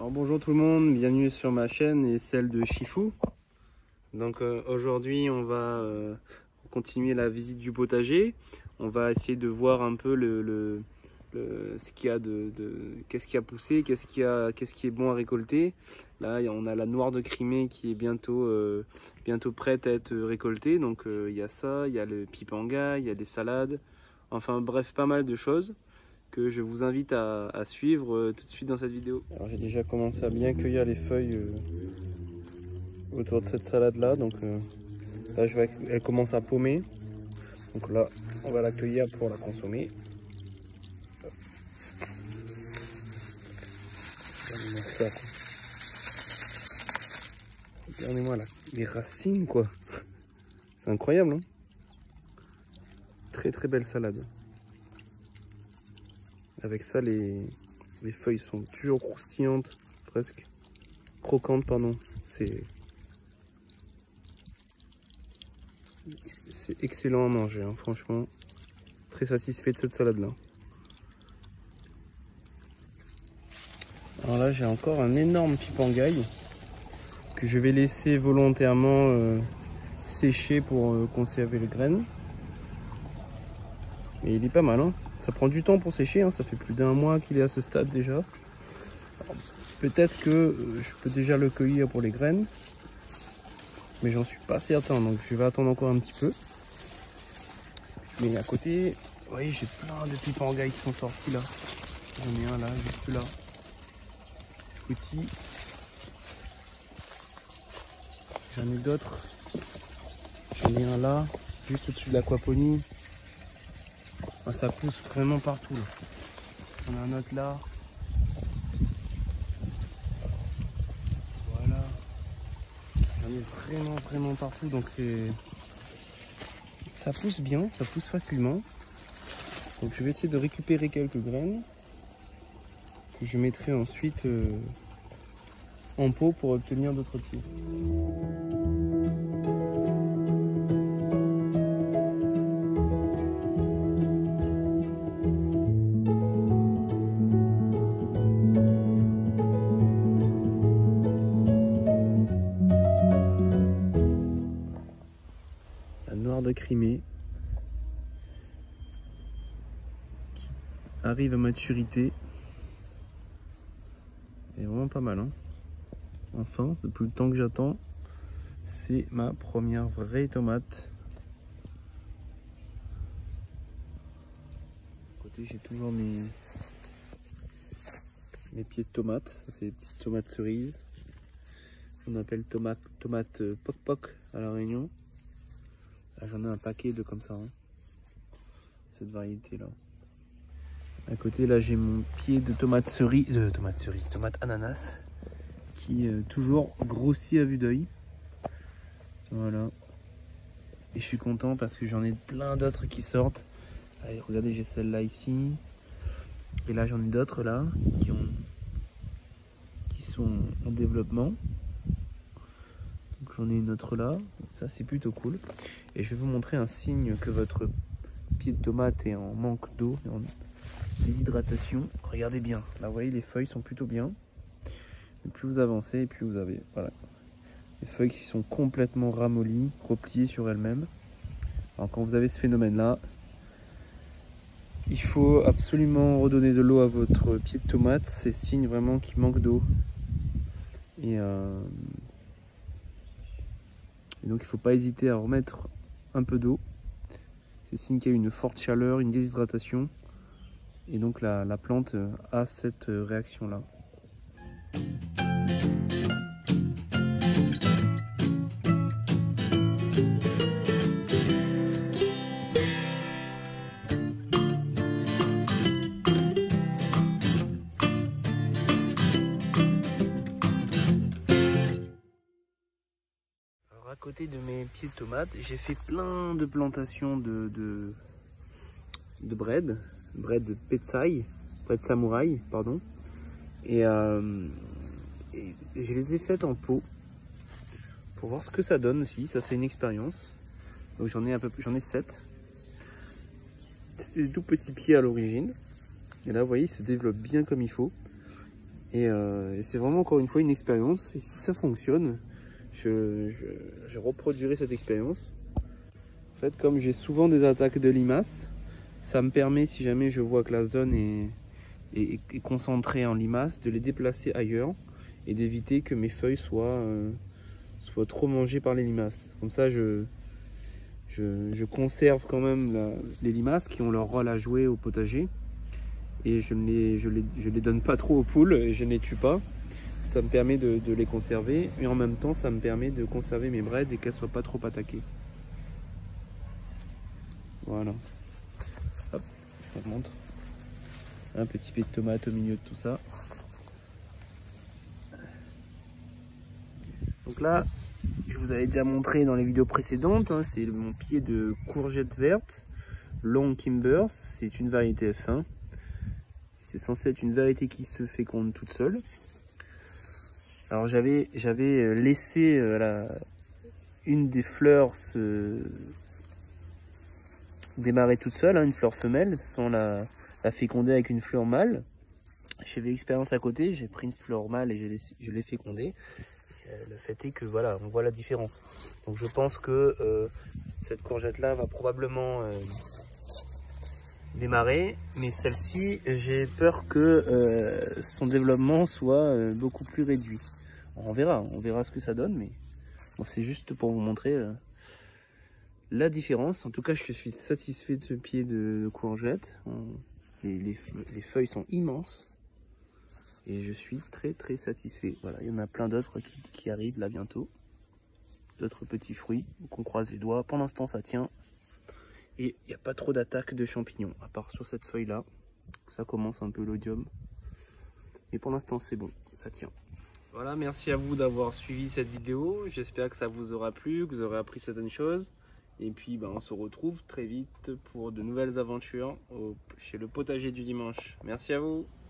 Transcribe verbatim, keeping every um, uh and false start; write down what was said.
Alors bonjour tout le monde, bienvenue sur ma chaîne et celle de Chifou. Donc euh, aujourd'hui on va euh, continuer la visite du potager. On va essayer de voir un peu le, le, le ce qu'il y a de, de qu'est-ce qui a poussé, qu'est-ce qui a qu'est-ce qui est bon à récolter. Là on a la noire de Crimée qui est bientôt euh, bientôt prête à être récoltée. Donc euh, il y a ça, il y a le pipanga, il y a des salades, enfin bref pas mal de choses que je vous invite à, à suivre euh, tout de suite dans cette vidéo. Alors j'ai déjà commencé à bien cueillir les feuilles euh, autour de cette salade là, donc euh, là je vais, elle commence à paumer, donc là on va la cueillir pour la consommer. Regardez-moi ça, quoi. Regardez-moi là, les racines quoi, c'est incroyable hein. Très très belle salade. Avec ça, les, les feuilles sont toujours croustillantes, presque croquantes, pardon. C'est c'est excellent à manger, hein, franchement. Très satisfait de cette salade-là. Alors là, j'ai encore un énorme pipangaï que je vais laisser volontairement euh, sécher pour euh, conserver les graines. Mais il est pas mal, hein. Ça prend du temps pour sécher, hein. Ça fait plus d'un mois qu'il est à ce stade déjà. Peut-être que euh, je peux déjà le cueillir pour les graines, mais j'en suis pas certain, donc je vais attendre encore un petit peu. Mais à côté, vous voyez, j'ai plein de pipangaïs qui sont sortis là. J'en ai un là, juste là, petit. J'en ai d'autres. J'en ai un là, juste au-dessus de l'aquaponie. Ah, ça pousse vraiment partout là. On a un autre là. Voilà. J'en ai vraiment vraiment partout, donc c'est ça pousse bien, ça pousse facilement. Donc je vais essayer de récupérer quelques graines que je mettrai ensuite euh, en pot pour obtenir d'autres pieds. De Crimée qui arrive à maturité. Elle est vraiment pas mal hein. Enfin, c'est plus le temps que j'attends. C'est ma première vraie tomate. À côté j'ai toujours mes mes pieds de tomates. C'est des petites tomates cerises. On appelle tomate tomate poc poc à la Réunion. J'en ai un paquet de comme ça, hein. Cette variété là. À côté là j'ai mon pied de tomate cerise, de tomate cerise, tomate ananas, qui euh, toujours grossit à vue d'œil. Voilà. Et je suis content parce que j'en ai plein d'autres qui sortent. Allez, regardez, j'ai celle-là ici. Et là j'en ai d'autres là qui ont qui sont en développement. J'en ai une autre là, ça c'est plutôt cool. Et je vais vous montrer un signe que votre pied de tomate est en manque d'eau, en déshydratation. Regardez bien, là vous voyez les feuilles sont plutôt bien. Et plus vous avancez, et plus vous avez voilà, les feuilles qui sont complètement ramollies, repliées sur elles-mêmes. Alors quand vous avez ce phénomène là, il faut absolument redonner de l'eau à votre pied de tomate. C'est signe vraiment qu'il manque d'eau. Et euh, Et donc il ne faut pas hésiter à remettre un peu d'eau. C'est signe qu'il y a une forte chaleur, une déshydratation. Et donc la, la plante a cette réaction-là. À côté de mes pieds de tomates, j'ai fait plein de plantations de, de, de bread, bread de petsai, bread samouraï, pardon. Et, euh, et je les ai faites en pot pour voir ce que ça donne aussi. Ça, c'est une expérience. Donc j'en ai un peu plus, j'en ai sept. C'est des tout petits pieds à l'origine. Et là, vous voyez, ils se développent bien comme il faut. Et, euh, et c'est vraiment encore une fois une expérience. Et si ça fonctionne, je, je, je reproduirai cette expérience. En fait, comme j'ai souvent des attaques de limaces, ça me permet, si jamais je vois que la zone est, est, est concentrée en limaces, de les déplacer ailleurs et d'éviter que mes feuilles soient, euh, soient trop mangées par les limaces. Comme ça, je, je, je conserve quand même la, les limaces qui ont leur rôle à jouer au potager. Et je ne les, je les, je les donne pas trop aux poules et je ne les tue pas. Ça me permet de, de les conserver et en même temps ça me permet de conserver mes braides et qu'elles ne soient pas trop attaquées. Voilà. Hop, je vous montre. Un petit pied de tomate au milieu de tout ça. Donc là, je vous avais déjà montré dans les vidéos précédentes, hein, c'est mon pied de courgette verte, Long Kimber, c'est une variété F un. C'est censé être une variété qui se féconde toute seule. Alors j'avais j'avais laissé euh, la, une des fleurs se démarrer toute seule, hein, une fleur femelle, sans la, la féconder avec une fleur mâle. J'avais l'expérience à côté, j'ai pris une fleur mâle et je l'ai fécondée. Le fait est que voilà, on voit la différence. Donc je pense que euh, cette courgette là va probablement euh, démarrer, mais celle-ci, j'ai peur que euh, son développement soit euh, beaucoup plus réduit. On verra, on verra ce que ça donne, mais bon, c'est juste pour vous montrer euh, la différence. En tout cas, je suis satisfait de ce pied de, de courgette. On, les, les, les feuilles sont immenses et je suis très très satisfait. Voilà, il y en a plein d'autres qui, qui arrivent là bientôt. D'autres petits fruits, donc on croise les doigts. Pour l'instant, ça tient. Et il n'y a pas trop d'attaque de champignons, à part sur cette feuille là. Ça commence un peu l'odium. Mais pour l'instant c'est bon, ça tient. Voilà, merci à vous d'avoir suivi cette vidéo. J'espère que ça vous aura plu, que vous aurez appris certaines choses. Et puis ben, on se retrouve très vite pour de nouvelles aventures au, chez le potager du dimanche. Merci à vous.